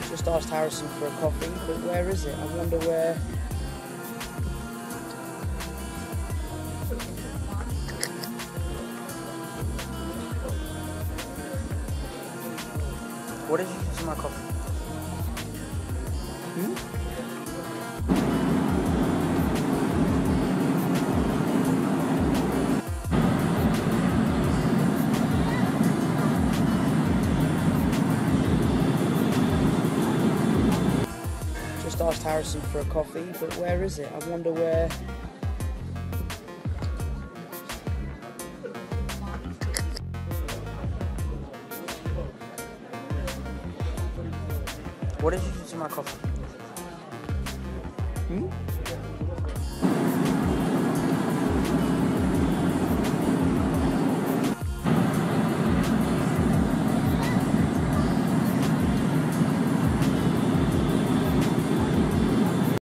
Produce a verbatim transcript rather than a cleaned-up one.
Just asked Harrison for a coffee, but where is it? I wonder where... What did you do to my coffee? Hmm? Just asked Harrison for a coffee, but where is it? I wonder where... What did you do to my coffee? Hmm?